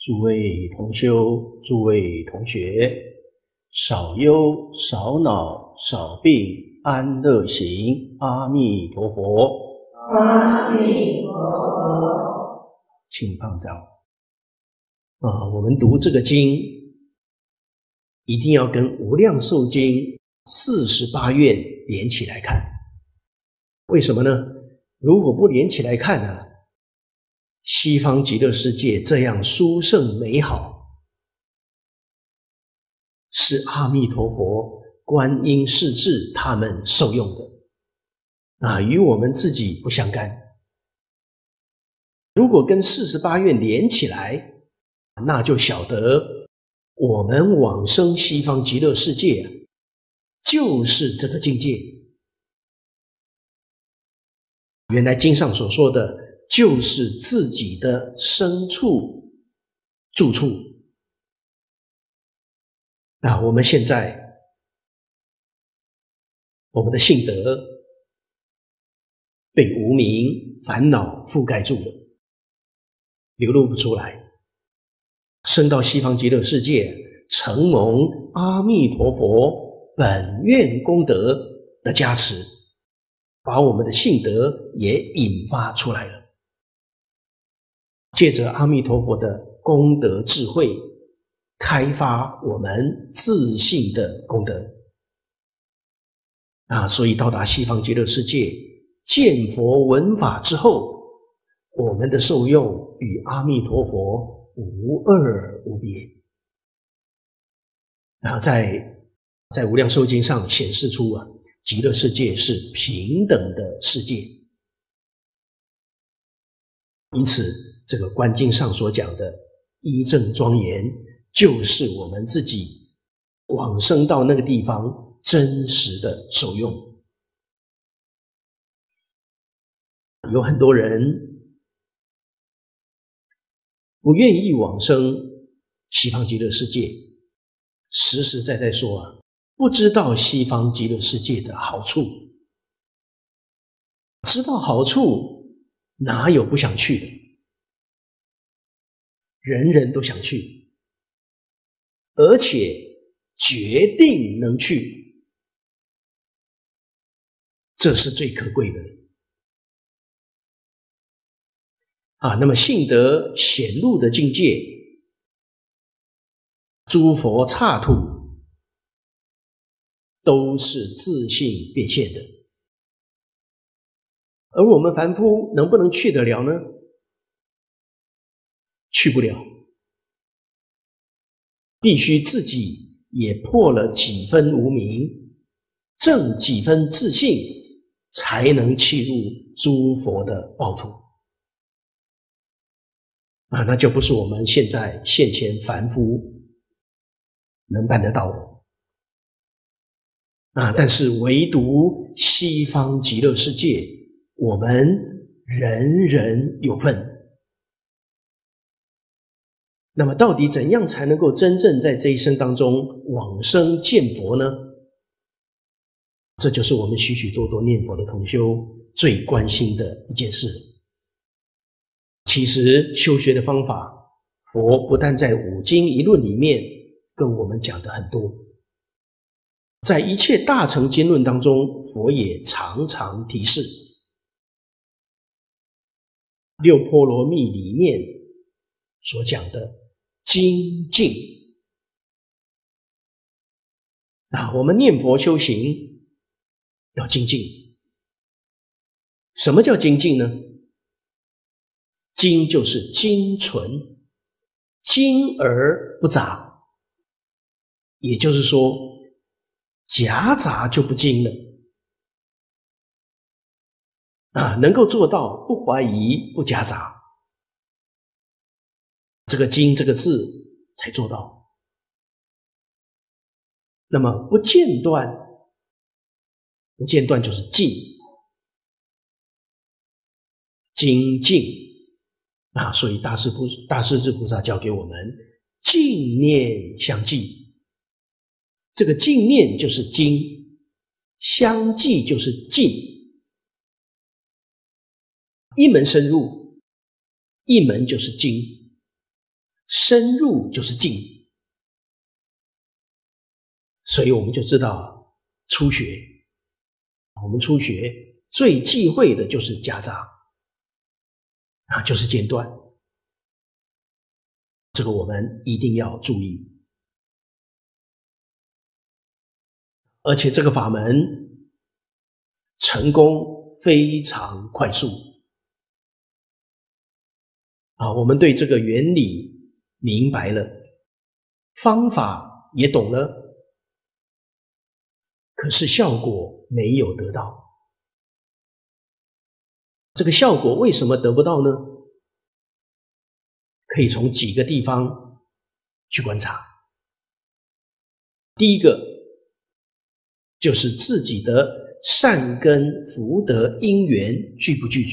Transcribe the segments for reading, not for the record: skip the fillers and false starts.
诸位同修，诸位同学，少忧少恼少病安乐行，阿弥陀佛。 阿弥陀佛。 请放掌。我们读这个经，一定要跟《无量寿经》48愿连起来看。为什么呢？如果不连起来看呢，西方极乐世界这样殊胜美好，是阿弥陀佛、观音世智他们受用的，与我们自己不相干。如果跟48愿连起来，那就晓得我们往生西方极乐世界就是这个境界。原来经上所说的就是自己的生处住处。我们现在我们的性德被无明烦恼覆盖住了，流露不出来，升到西方极乐世界，承蒙阿弥陀佛本愿功德的加持，把我们的性德也引发出来了。借着阿弥陀佛的功德智慧，开发我们自信的功德。所以到达西方极乐世界，见佛闻法之后，我们的受用与阿弥陀佛无二无别。在无量寿经上显示出极乐世界是平等的世界。因此这个观经上所讲的依正庄严，就是我们自己往生到那个地方真实的受用。有很多人不愿意往生西方极乐世界，实实在在说不知道西方极乐世界的好处。知道好处，哪有不想去的？人人都想去，而且决定能去，这是最可贵的。那么性德显露的境界，诸佛刹土都是自性变现的，而我们凡夫能不能去得了呢？去不了，必须自己也破了几分无明，正几分自信，才能契入诸佛的报土。那就不是我们现前凡夫能办得到的。但是唯独西方极乐世界，我们人人有份。那么到底怎样才能够真正在这一生当中往生见佛呢？这就是我们许许多多念佛的同修最关心的一件事。其实修学的方法，佛不但在五经一论里面跟我们讲的很多，在一切大乘经论当中，佛也常常提示。六波罗蜜里面所讲的精进，我们念佛修行要精进。什么叫精进呢？精就是精纯，精而不杂，也就是说夹杂就不精了。能够做到不怀疑不夹杂，这个精这个字才做到。那么不间断，不间断就是进，精进所以大势至菩萨教给我们净念相继。这个净念就是精，相继就是进，一门深入，一门就是精。 深入就是静。所以我们就知道初学，我们初学最忌讳的就是夹杂就是间断，这个我们一定要注意。而且这个法门成功非常快速我们对这个原理明白了，方法也懂了，可是效果没有得到。这个效果为什么得不到呢？可以从几个地方去观察。第一个就是自己的善根福德因缘具不具足。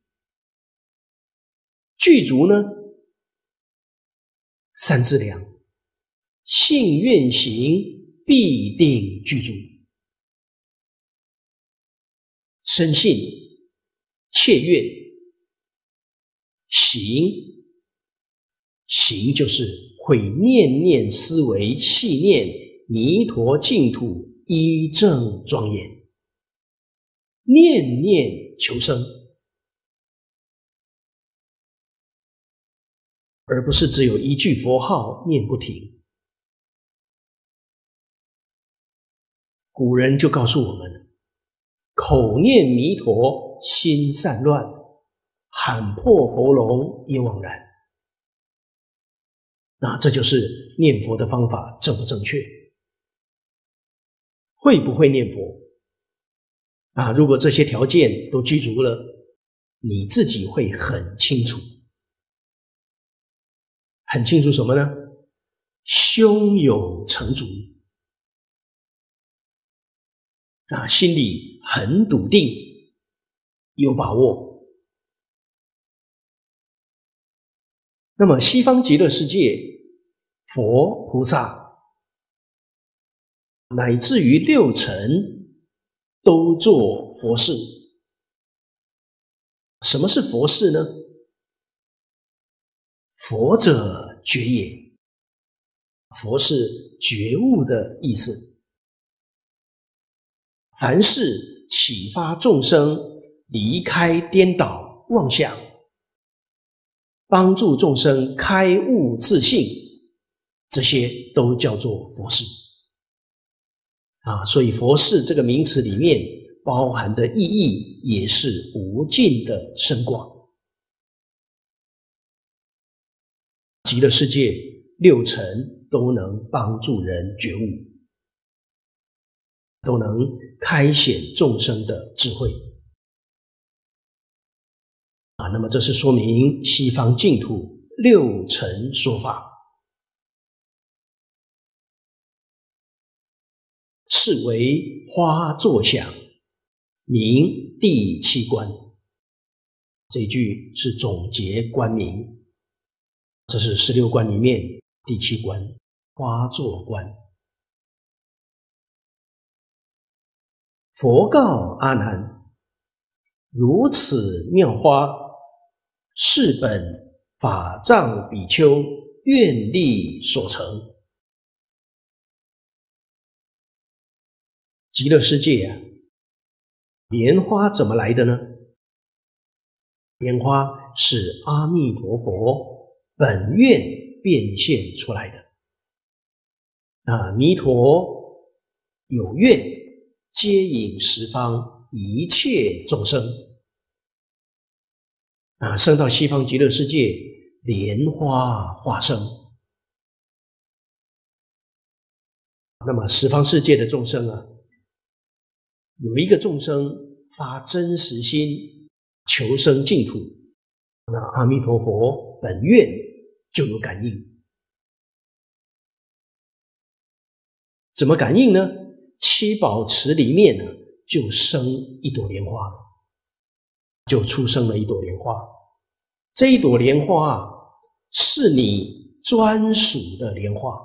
具足呢，三资粮，信愿行必定具足。深信切愿，行就是会念念思维细念弥陀净土一正庄严，念念求生，而不是只有一句佛号念不停。古人就告诉我们，口念弥陀心散乱，喊破喉咙也枉然。那这就是念佛的方法正不正确，会不会念佛如果这些条件都具足了，你自己会很清楚。很清楚什么呢？胸有成竹心里很笃定，有把握。那么西方极乐世界佛菩萨乃至于六尘都做佛事。什么是佛事呢？佛者觉也，佛是觉悟的意思。凡是启发众生离开颠倒妄想，帮助众生开悟自信，这些都叫做佛事所以佛事这个名词里面包含的意义也是无尽的深广。极乐世界六尘都能帮助人觉悟，都能开显众生的智慧那么这是说明西方净土六尘说法是为花作想，名第七观。这一句是总结观名，这是16观里面第7观，花作观。佛告阿难：如此妙花，是本法藏比丘愿力所成。极乐世界莲花怎么来的呢？莲花是阿弥陀佛本愿变现出来的弥陀有愿接引十方一切众生生到西方极乐世界，莲花化生。那么十方世界的众生有一个众生发真实心求生净土，那阿弥陀佛本愿就有感应。怎么感应呢？七宝池里面就生一朵莲花，就出生了一朵莲花。这一朵莲花是你专属的莲花，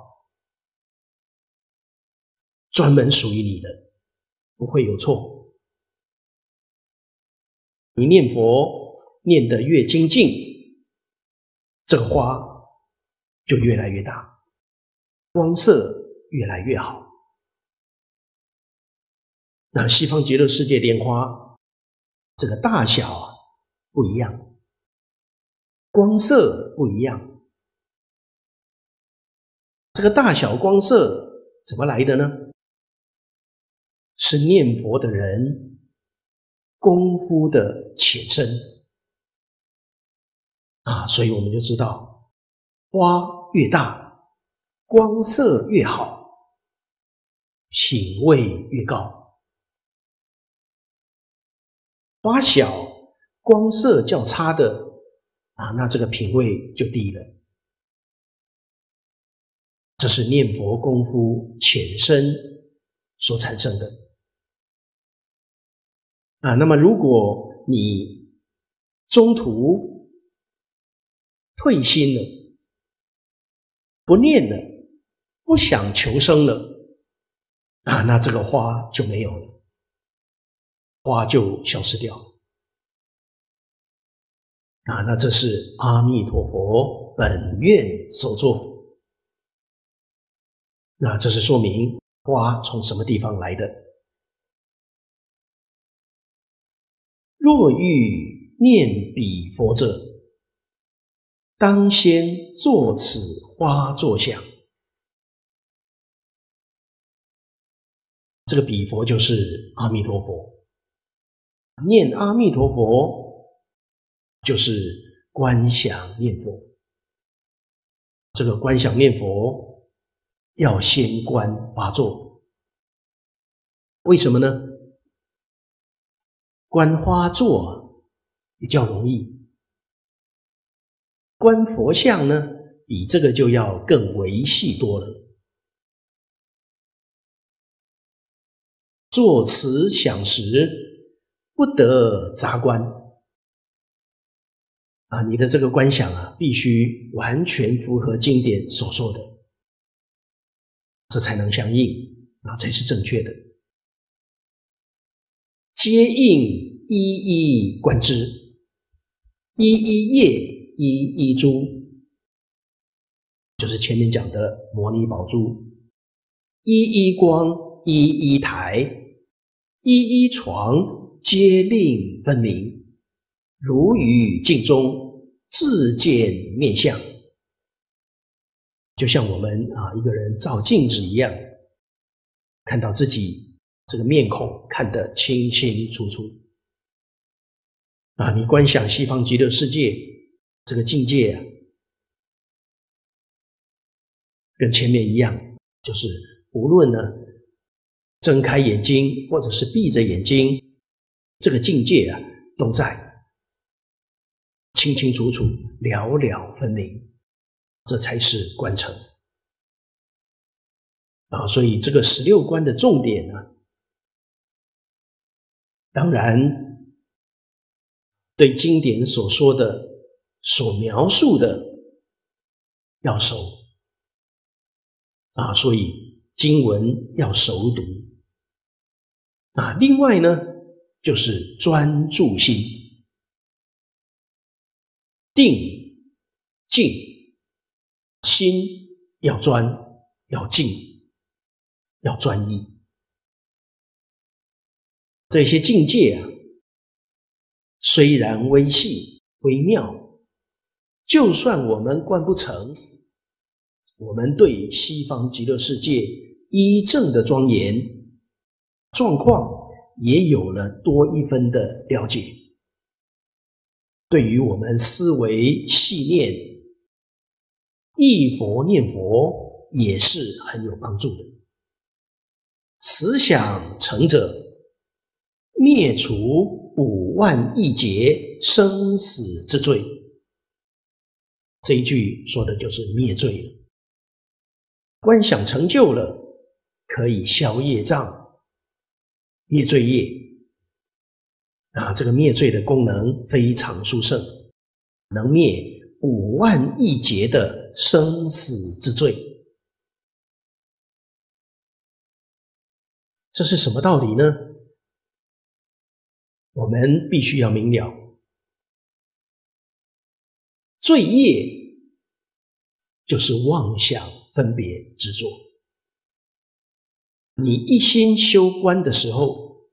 专门属于你的，不会有错。你念佛念得越精进，这个花就越来越大，光色越来越好。那西方极乐世界莲花这个大小不一样，光色不一样。这个大小光色怎么来的呢？是念佛的人功夫的浅深所以我们就知道，花越大，光色越好，品位越高。花小，光色较差的那这个品位就低了。这是念佛功夫浅深所产生的那么如果你中途退心了，不念了，不想求生了那这个花就没有了，花就消失掉那这是阿弥陀佛本愿所作。那这是说明花从什么地方来的？若欲念彼佛者，当先作此花座像。这个彼佛就是阿弥陀佛，念阿弥陀佛就是观想念佛。这个观想念佛要先观花座，为什么呢？观花座比较容易，观佛像呢，比这个就要更维系多了。作此想时，不得杂观你的这个观想必须完全符合经典所说的，这才能相应才是正确的。皆应一一观之，一一叶，一一珠，就是前面讲的摩尼宝珠，一一光，一一台，一一床，皆令分明，如于镜中自见面相。就像我们一个人照镜子一样，看到自己这个面孔看得清清楚楚你观想西方极乐世界这个境界跟前面一样，就是无论呢睁开眼睛或者是闭着眼睛，这个境界都在清清楚楚，了了分明，这才是观成所以这个16观的重点呢，当然对经典所说的、所描述的要熟所以经文要熟读另外呢，就是专注心，定、静，心要专，要静，要专一。这些境界虽然微细微妙，就算我们观不成，我们对西方极乐世界依正的庄严状况也有了多一分的了解，对于我们思维细念忆佛念佛也是很有帮助的。此想成者，灭除5万亿劫生死之罪。这一句说的就是灭罪了。观想成就了，可以消业障、灭罪业这个灭罪的功能非常殊胜，能灭5万亿劫的生死之罪。这是什么道理呢？我们必须要明了，罪业就是妄想分别执着。你一心修观的时候，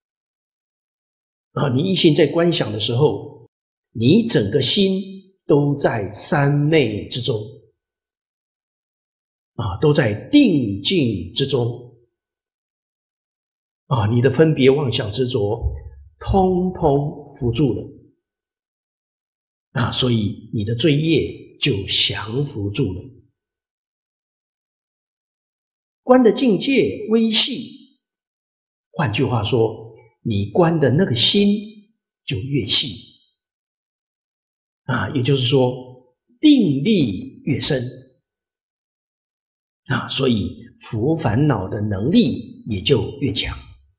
你一心在观想的时候，你整个心都在三昧之中，都在定境之中。你的分别妄想执着通通伏住了，所以你的罪业就降伏住了。观的境界微细，换句话说，你观的那个心就越细，也就是说定力越深，所以伏烦恼的能力也就越强。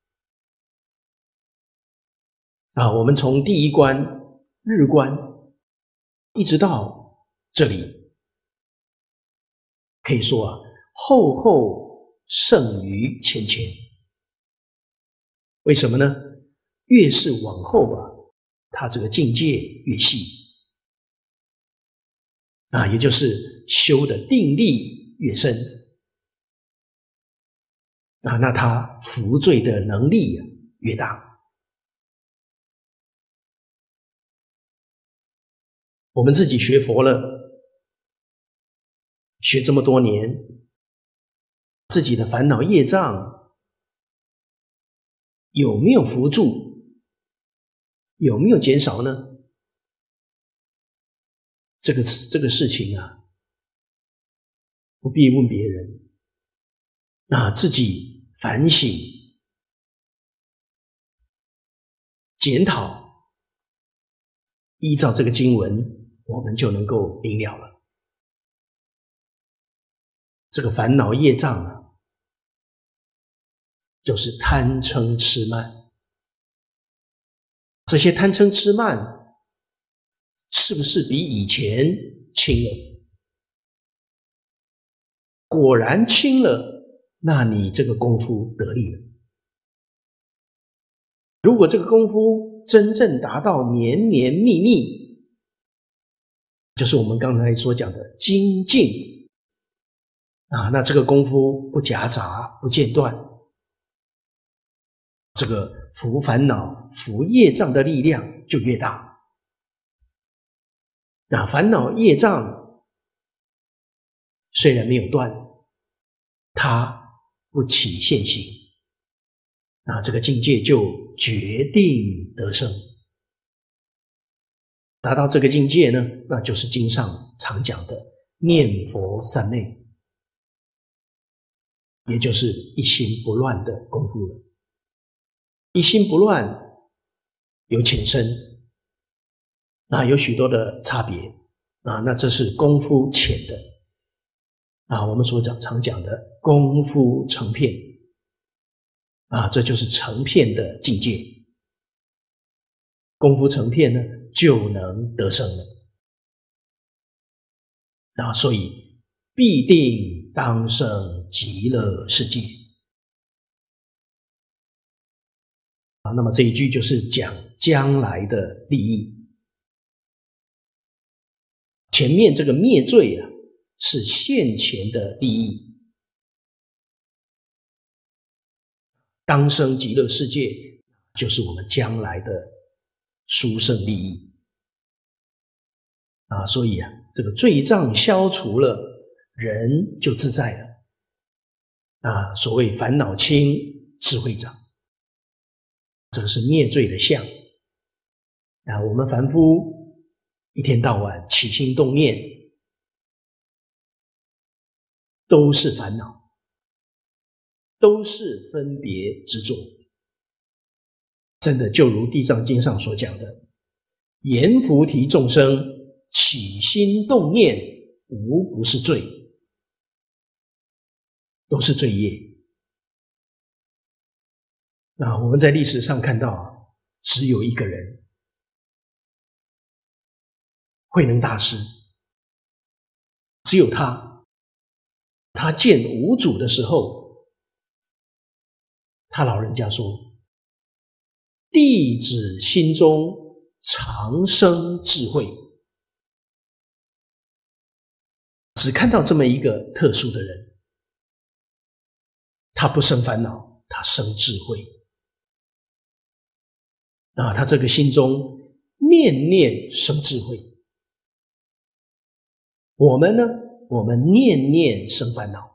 我们从第一关日观一直到这里，可以说后后胜于前前。为什么呢？越是往后它这个境界越细，也就是修的定力越深，那它伏罪的能力越大。我们自己学佛了，学这么多年，自己的烦恼业障有没有伏住？有没有减少呢？这个事情不必问别人，自己反省、检讨，依照这个经文，我们就能够明了了。这个烦恼业障就是贪嗔痴慢。这些贪嗔痴慢是不是比以前轻了？果然轻了，那你这个功夫得力了。如果这个功夫真正达到绵绵密密，就是我们刚才所讲的精进那这个功夫不夹杂不间断，这个伏烦恼伏业障的力量就越大。烦恼业障虽然没有断，它不起现行，这个境界就决定得生。达到这个境界呢，那就是经上常讲的念佛三昧，也就是一心不乱的功夫了。一心不乱有浅深，有许多的差别那这是功夫浅的我们所常讲的功夫成片这就是成片的境界。功夫成片呢，就能得生了所以必定当生极乐世界那么这一句就是讲将来的利益。前面这个灭罪是现前的利益，当生极乐世界就是我们将来的殊胜利益所以这个罪障消除了，人就自在了所谓烦恼轻，智慧长，这个是灭罪的相我们凡夫一天到晚起心动念都是烦恼，都是分别执着。真的就如地藏经上所讲的，阎浮提众生起心动念无不是罪，都是罪业我们在历史上看到只有一个人，慧能大师，只有他见五祖的时候，他老人家说，弟子心中常生智慧只看到这么一个特殊的人，他不生烦恼，他生智慧。他这个心中念念生智慧。我们呢？我们念念生烦恼。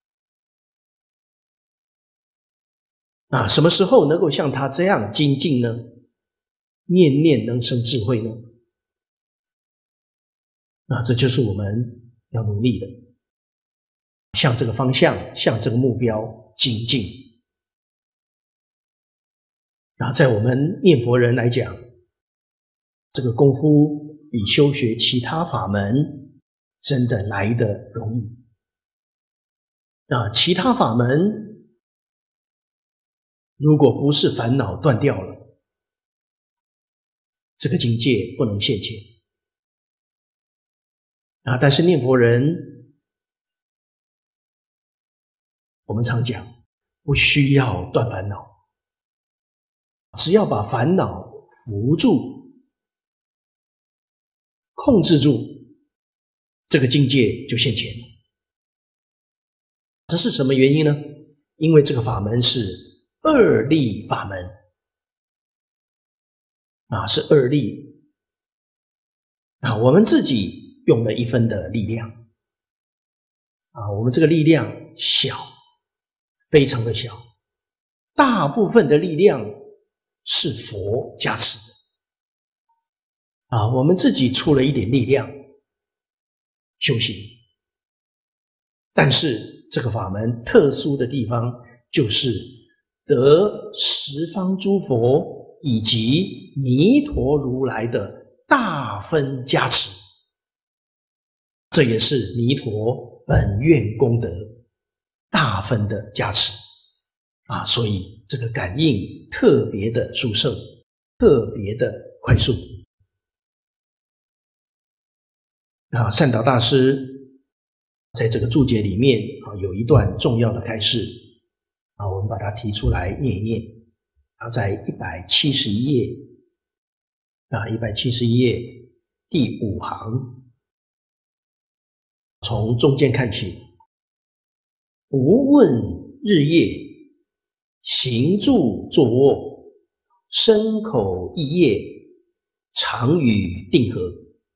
什么时候能够像他这样精进呢？念念能生智慧呢？这就是我们要努力的，向这个方向，向这个目标精进。在我们念佛人来讲，这个功夫比修学其他法门真的来得容易。其他法门如果不是烦恼断掉了，这个境界不能现前。但是念佛人，我们常讲，不需要断烦恼，只要把烦恼扶住、控制住，这个境界就现前了。这是什么原因呢？因为这个法门是二力法门，是二力。我们自己用了一分的力量，我们这个力量小，非常的小，大部分的力量是佛加持的。我们自己出了一点力量修行，但是这个法门特殊的地方就是得十方诸佛以及弥陀如来的大分加持，这也是弥陀本愿功德大分的加持所以这个感应特别的殊胜，特别的快速。善导大师在这个注解里面有一段重要的开示我们把它提出来念一念。在171页171页第5行，从中间看起，无问日夜，行住坐卧，身口意业，常与定合。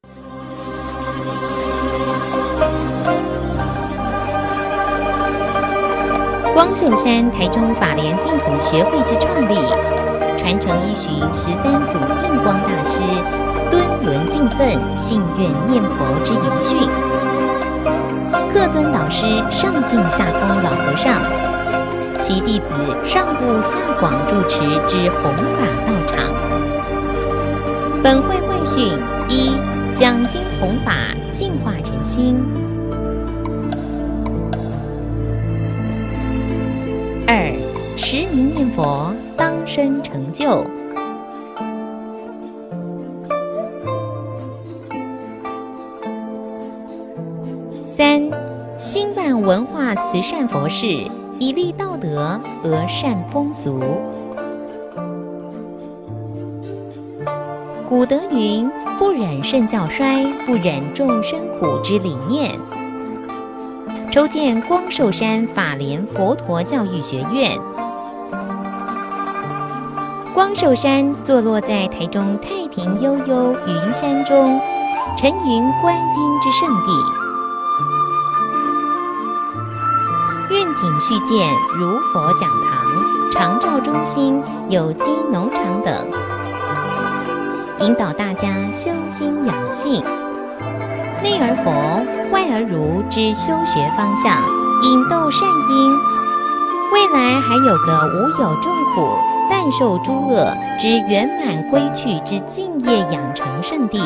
光寿山台中法莲净土学会之创立，传承依循13祖印光大师敦伦敬奋、信愿念佛之言训。客尊导师上净下通老和尚，其弟子上部下广住持之弘法道场。本会会训：一、讲经弘法，净化人心。2、持名念佛，当生成就。3、兴办文化慈善佛事，以立道德，讹善风俗。古德云：不忍圣教衰，不忍众生苦之理念。筹建光寿山法莲佛陀教育学院。光寿山坐落在台中太平悠悠云山中，沉云观音之圣地。愿景续建如佛讲堂、长照中心、有机农场等，引导大家修心养性，内而佛，外而儒之修学方向，引逗善因。未来还有个无有众苦，但受诸乐之圆满归去之净业养成圣地。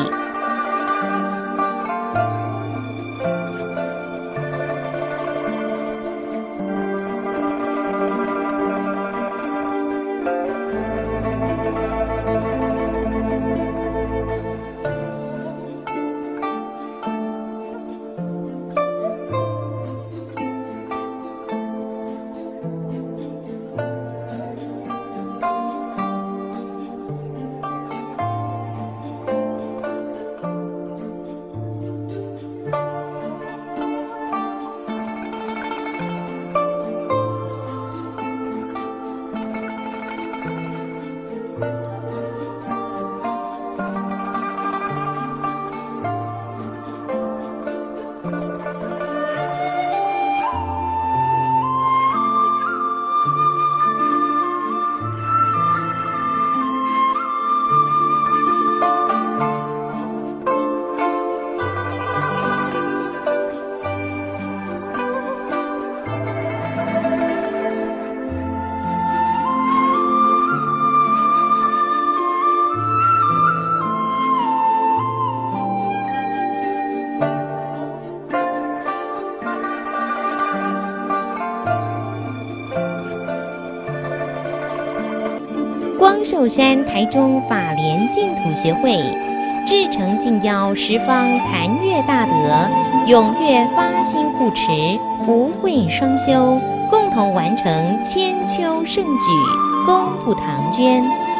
秀山台中法莲净土学会至诚敬邀十方坛越大德，踊跃发心护持，福慧双修，共同完成千秋盛举，功不唐捐。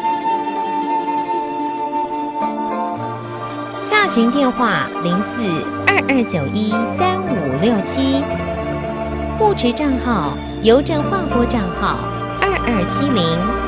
洽询电话0422913567，护持账号邮政划拨账号2270